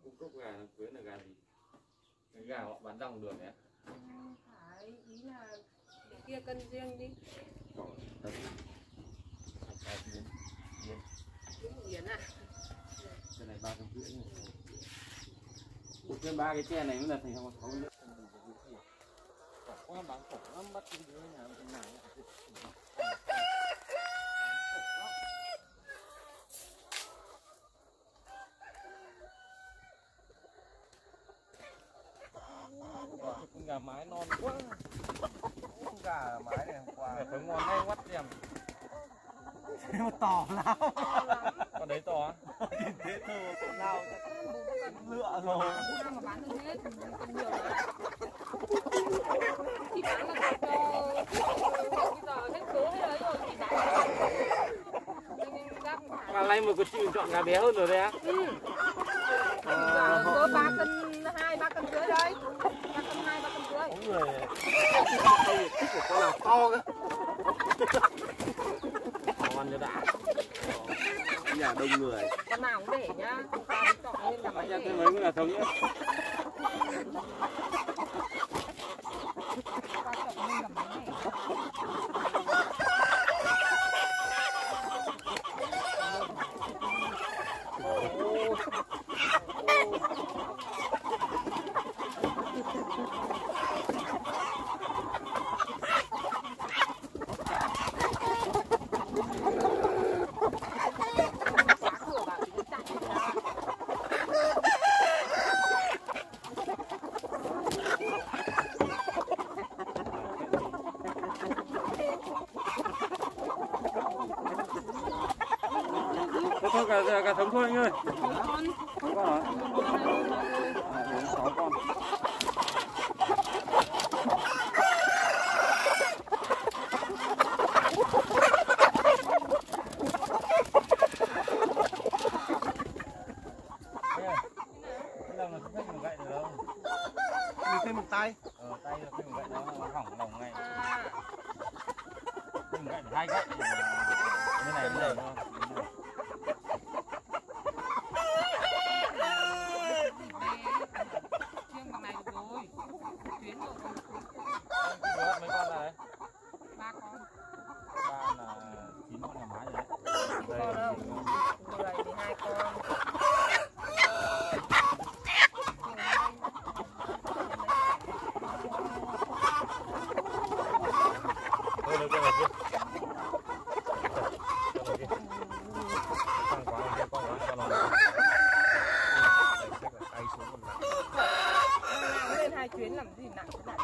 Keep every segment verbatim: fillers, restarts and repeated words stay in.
Cung cấp gà đám cưới là gà gì? Cái gà họ bán rong được đấy. Phải, ý là để kia cân riêng đi. Có thật. Yến à? Cái này ba trăm rưỡi này. Một trên ba cái tre này mới là thành không sáu nữa. Quả qua bán khổ lắm, bắt cái đứa nhà bên này. Con gà mái non quá. Con gà mái này hôm qua phải ngon hay quắt em. nó to lắm. Con đấy to á? Thế thôi con nào lựa rồi. Sao mà bán được hết, còn nhiều lắm. Thì bán là bán cho bây giờ hết số hết đấy rồi thì bán. Mà nay mà có chịu chọn gà bé hơn rồi đấy á? Ừ. Giờ có ba cân hai, ba cân rưỡi đấy. Ba cân hai, ba cân rưỡi. Có người không thích của con nào to cơ. Ngon cho đã. Nhà đông người. Con nào cũng để nhá. Chọn lên là Anh mấy em để. mấy là thống nhất. Chọn lên là mấy để. Thôi cả cả thống thôi anh ơi. Không con hả? À, bốn sáu con. Cái lòng là không thích một gậy được đâu. Mình thêm một tay. Ờ tay là thêm một gậy đó nó hỏng lòng ngay. Thêm một gậy hai gậy. Bên này bên này thôi. Mấy con này? Ba con. Ba là chín con gà mái rồi đấy. Đây con đâu? mười thì hai con. Thôi được rồi kia. Tăng quá, kia con quá, con lòn. Chắc là tay xuống còn nặng. Lên hai chuyến làm gì nặng thế này?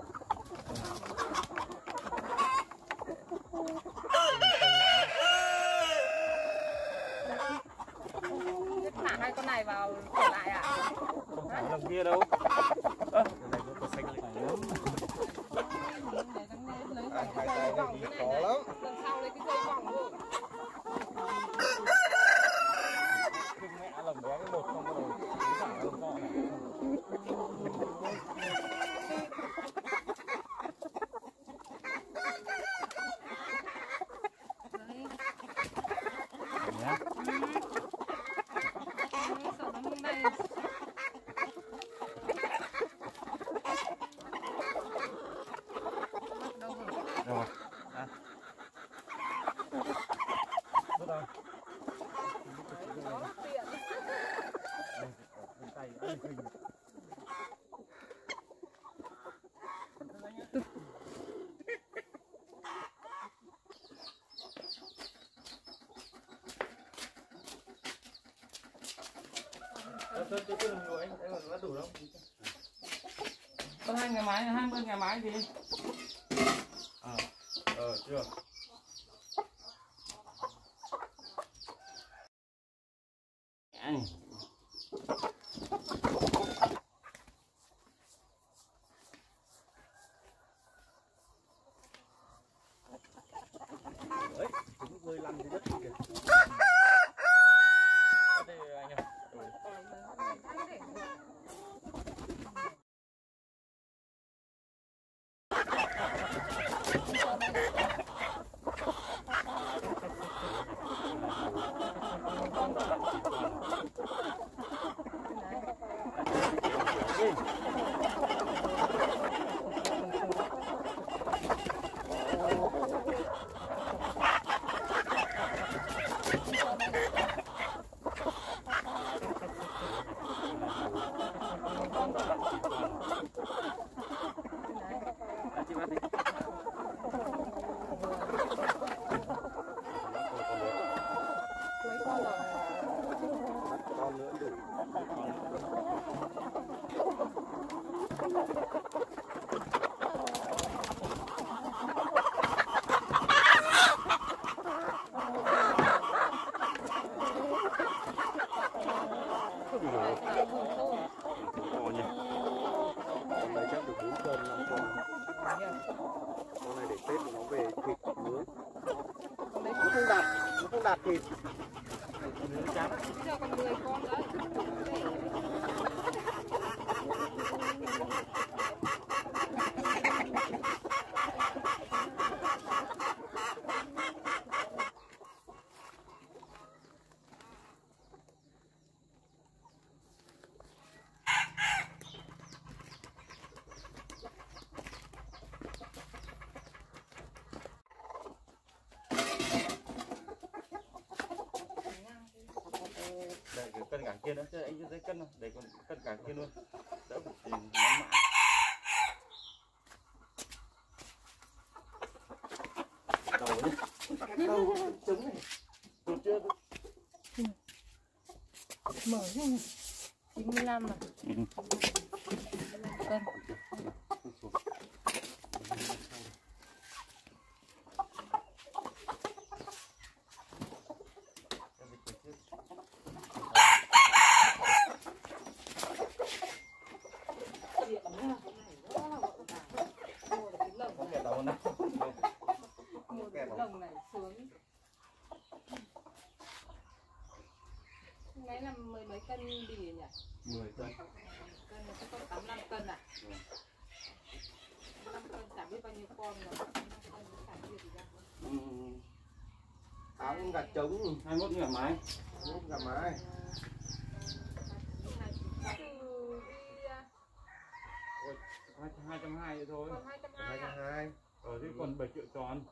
Thả hai con này vào trở lại à? Không phải lần kia đâu. Ơ, này có xanh lại lắm. Lấy cái dây vòng cái này này. Lần sau lấy cái dây vòng luôn. Kinh mẹ lồng bé cái một không có đầu. Cái thẳng là lồng to này. Nhá. Sợ nó hôm nay. Đâu rồi? Rồi. À. Tốt rồi. Đó, tiện. Tay ăn kinh. Tôi tôi tôi làm rồi anh, anh còn bắt đủ không? Có hai ngày máy, hai mươi ngày máy gì? À, ờ chưa. Anh. Đấy, chúng rơi lăn dưới đất kìa. Đây anh ơi. chị bắt đi. Mấy con rồi. Con nữa đủ. Con nhỉ. Con đây chắc được bốn cân năm con. Con này để Tết nó về thịt nướng. Nó không đạt, nó không đạt thịt. Nướng chán. Bây giờ còn mười con nữa. Đây cái cân cảng kia đó, chứ anh thấy cân đâu, để còn cân cảng kia luôn, đỡ bị tiền nắm mã. Đầu đấy, đầu trứng này, tôi chưa Mở ra chín mươi lăm à? Cân. Một cái lồng này xuống. Cái là mười mấy cân bì nhỉ? mười cân. Cân nó có tám mươi lăm cân à? năm cân chả biết bao nhiêu con rồi. năm cân chả biết gì đâu. Áo gạt trống hai mươi mốt gà mái. mốt gà mái. hai trăm hai mươi thôi. Còn hai trăm hai mươi à? hai Ở đây còn bảy triệu tròn.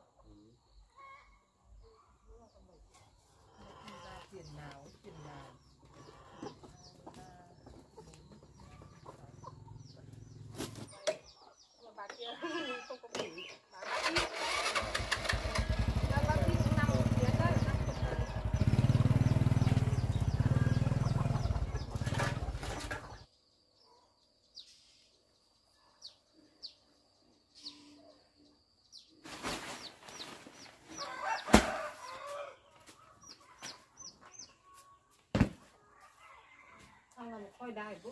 Tiền nào, tiền nào. Mà bà kia không có bỉ, bà bác đi. Bà bác đi cũng nằm phía đấy, năm chục cân. Ăn là một khói đài bút.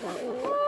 Ôi,